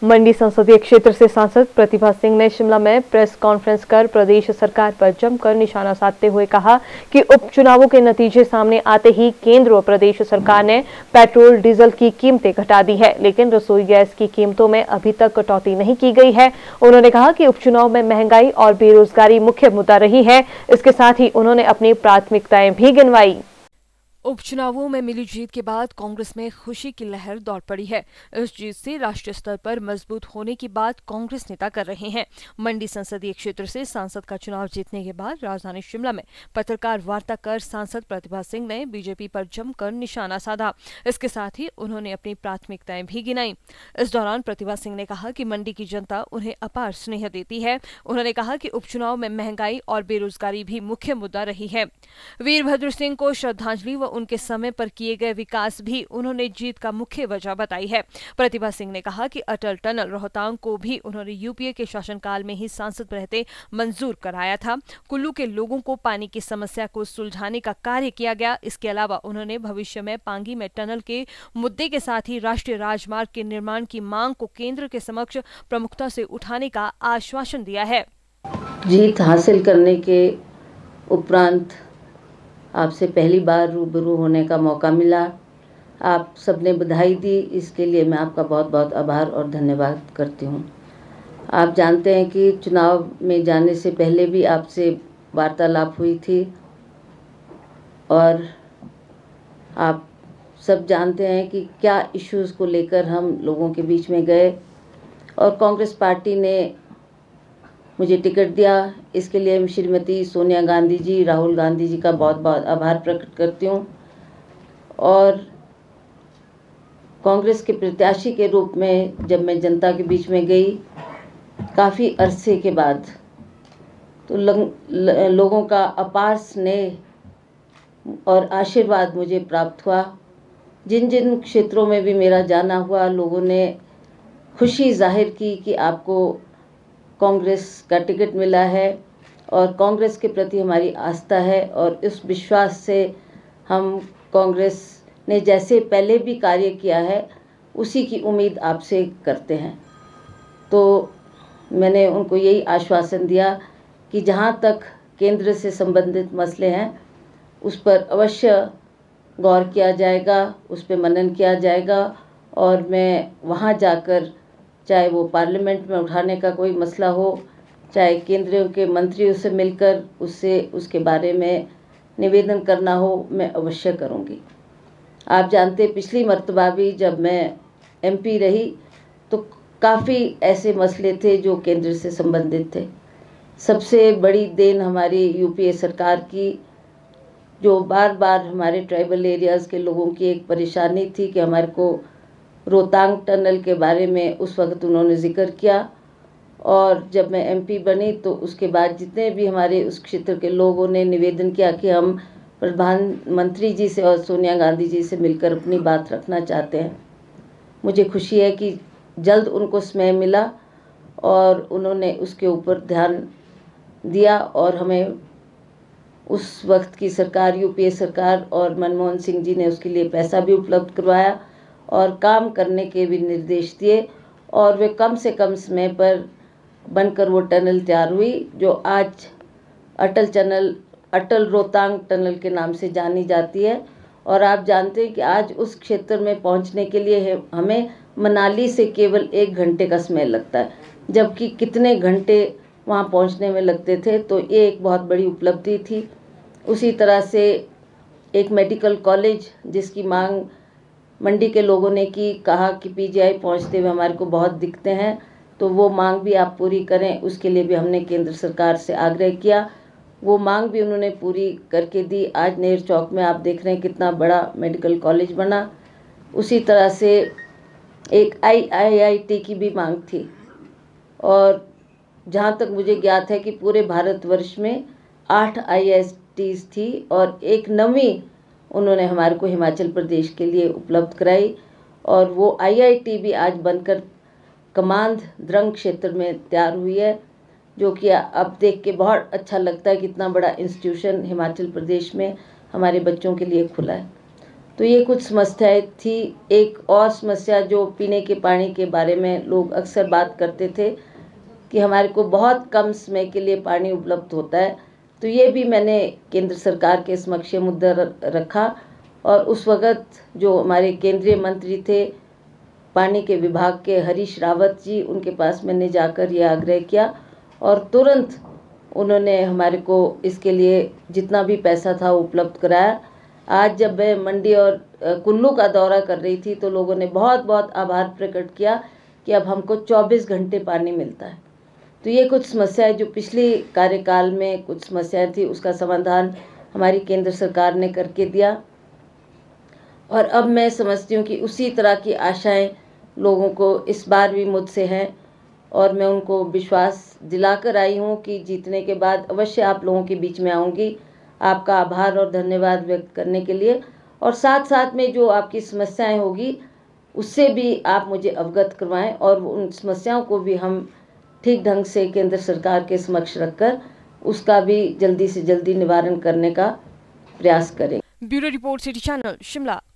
मंडी संसदीय क्षेत्र से सांसद प्रतिभा सिंह ने शिमला में प्रेस कॉन्फ्रेंस कर प्रदेश सरकार पर जमकर निशाना साधते हुए कहा कि उपचुनावों के नतीजे सामने आते ही केंद्र और प्रदेश सरकार ने पेट्रोल डीजल की कीमतें घटा दी है, लेकिन रसोई गैस की कीमतों में अभी तक कटौती नहीं की गई है। उन्होंने कहा कि उपचुनाव में महंगाई और बेरोजगारी मुख्य मुद्दा रही है। इसके साथ ही उन्होंने अपनी प्राथमिकताएं भी गिनवाई। उपचुनावों में मिली जीत के बाद कांग्रेस में खुशी की लहर दौड़ पड़ी है। इस जीत से राष्ट्रीय स्तर पर मजबूत होने की बात कांग्रेस नेता कर रहे हैं। मंडी संसदीय क्षेत्र से सांसद का चुनाव जीतने के बाद राजधानी शिमला में पत्रकार वार्ता कर सांसद प्रतिभा सिंह ने बीजेपी पर जमकर निशाना साधा। इसके साथ ही उन्होंने अपनी प्राथमिकताएं भी गिनाई। इस दौरान प्रतिभा सिंह ने कहा कि मंडी की जनता उन्हें अपार स्नेह देती है। उन्होंने कहा कि उपचुनाव में महंगाई और बेरोजगारी भी मुख्य मुद्दा रही है। वीरभद्र सिंह को श्रद्धांजलि व उनके समय पर किए गए विकास भी उन्होंने जीत का मुख्य वजह बताई है। प्रतिभा सिंह ने कहा कि अटल टनल रोहतांग को भी उन्होंने यूपीए के शासनकाल में ही सांसद रहते मंजूर कराया था। कुल्लू के लोगों को पानी की समस्या को सुलझाने का कार्य किया गया। इसके अलावा उन्होंने भविष्य में पांगी में टनल के मुद्दे के साथ ही राष्ट्रीय राजमार्ग के निर्माण की मांग को केंद्र के समक्ष प्रमुखता से उठाने का आश्वासन दिया है। जीत हासिल करने के उपरांत आपसे पहली बार रूबरू होने का मौका मिला। आप सबने बधाई दी, इसके लिए मैं आपका बहुत बहुत आभार और धन्यवाद करती हूँ। आप जानते हैं कि चुनाव में जाने से पहले भी आपसे वार्तालाप हुई थी और आप सब जानते हैं कि क्या इश्यूज़ को लेकर हम लोगों के बीच में गए और कांग्रेस पार्टी ने मुझे टिकट दिया। इसके लिए श्रीमती सोनिया गांधी जी, राहुल गांधी जी का बहुत बहुत आभार प्रकट करती हूँ। और कांग्रेस के प्रत्याशी के रूप में जब मैं जनता के बीच में गई काफ़ी अरसे के बाद, तो लोगों का अपार स्नेह और आशीर्वाद मुझे प्राप्त हुआ। जिन जिन क्षेत्रों में भी मेरा जाना हुआ, लोगों ने खुशी जाहिर की कि आपको कांग्रेस का टिकट मिला है और कांग्रेस के प्रति हमारी आस्था है और इस विश्वास से हम कांग्रेस ने जैसे पहले भी कार्य किया है उसी की उम्मीद आपसे करते हैं। तो मैंने उनको यही आश्वासन दिया कि जहाँ तक केंद्र से संबंधित मसले हैं उस पर अवश्य गौर किया जाएगा, उस पर मनन किया जाएगा और मैं वहाँ जाकर, चाहे वो पार्लियामेंट में उठाने का कोई मसला हो, चाहे केंद्र के मंत्रियों से मिलकर उसके बारे में निवेदन करना हो, मैं अवश्य करूँगी। आप जानते पिछली मर्तबा भी जब मैं एमपी रही तो काफ़ी ऐसे मसले थे जो केंद्र से संबंधित थे। सबसे बड़ी देन हमारी यूपीए सरकार की, जो बार बार हमारे ट्राइबल एरियाज़ के लोगों की एक परेशानी थी कि हमारे को रोहतांग टनल के बारे में उस वक्त उन्होंने जिक्र किया। और जब मैं एमपी बनी तो उसके बाद जितने भी हमारे उस क्षेत्र के लोगों ने निवेदन किया कि हम प्रधानमंत्री जी से और सोनिया गांधी जी से मिलकर अपनी बात रखना चाहते हैं। मुझे खुशी है कि जल्द उनको समय मिला और उन्होंने उसके ऊपर ध्यान दिया और हमें उस वक्त की सरकार, यूपीए सरकार और मनमोहन सिंह जी ने उसके लिए पैसा भी उपलब्ध करवाया और काम करने के भी निर्देश दिए और वे कम से कम समय पर बनकर वो टनल तैयार हुई जो आज अटल रोहतांग टनल के नाम से जानी जाती है। और आप जानते हैं कि आज उस क्षेत्र में पहुंचने के लिए हमें मनाली से केवल 1 घंटे का समय लगता है, जबकि कितने घंटे वहां पहुंचने में लगते थे। तो ये एक बहुत बड़ी उपलब्धि थी। उसी तरह से एक मेडिकल कॉलेज जिसकी मांग मंडी के लोगों ने कहा कि पीजीआई पहुंचते हुए हमारे को बहुत दिक्कतें हैं, तो वो मांग भी आप पूरी करें। उसके लिए भी हमने केंद्र सरकार से आग्रह किया, वो मांग भी उन्होंने पूरी करके दी। आज नेहरू चौक में आप देख रहे हैं कितना बड़ा मेडिकल कॉलेज बना। उसी तरह से एक आईआईटी की भी मांग थी और जहाँ तक मुझे ज्ञात है कि पूरे भारतवर्ष में 8 आईआईटीज़ थी और एक नवीं उन्होंने हमारे को हिमाचल प्रदेश के लिए उपलब्ध कराई। और वो आईआईटी भी आज बनकर कमांद द्रंग क्षेत्र में तैयार हुई है, जो कि अब देख के बहुत अच्छा लगता है कि इतना बड़ा इंस्टीट्यूशन हिमाचल प्रदेश में हमारे बच्चों के लिए खुला है। तो ये कुछ समस्याएं थी। एक और समस्या जो पीने के पानी के बारे में लोग अक्सर बात करते थे कि हमारे को बहुत कम समय के लिए पानी उपलब्ध होता है, तो ये भी मैंने केंद्र सरकार के समक्ष मुद्दा रखा और उस वक़्त जो हमारे केंद्रीय मंत्री थे पानी के विभाग के हरीश रावत जी, उनके पास मैंने जाकर यह आग्रह किया और तुरंत उन्होंने हमारे को इसके लिए जितना भी पैसा था उपलब्ध कराया। आज जब मैं मंडी और कुल्लू का दौरा कर रही थी तो लोगों ने बहुत बहुत आभार प्रकट किया कि अब हमको 24 घंटे पानी मिलता है। तो ये कुछ समस्याएं जो पिछली कार्यकाल में कुछ समस्याएं थी, उसका समाधान हमारी केंद्र सरकार ने करके दिया और अब मैं समझती हूँ कि उसी तरह की आशाएं लोगों को इस बार भी मुझसे हैं और मैं उनको विश्वास दिलाकर आई हूँ कि जीतने के बाद अवश्य आप लोगों के बीच में आऊँगी आपका आभार और धन्यवाद व्यक्त करने के लिए, और साथ साथ में जो आपकी समस्याएं होगी उससे भी आप मुझे अवगत करवाएं और उन समस्याओं को भी हम ठीक ढंग से केंद्र सरकार के समक्ष रखकर उसका भी जल्दी से जल्दी निवारण करने का प्रयास करें। Bureau report, city channel, Shimla.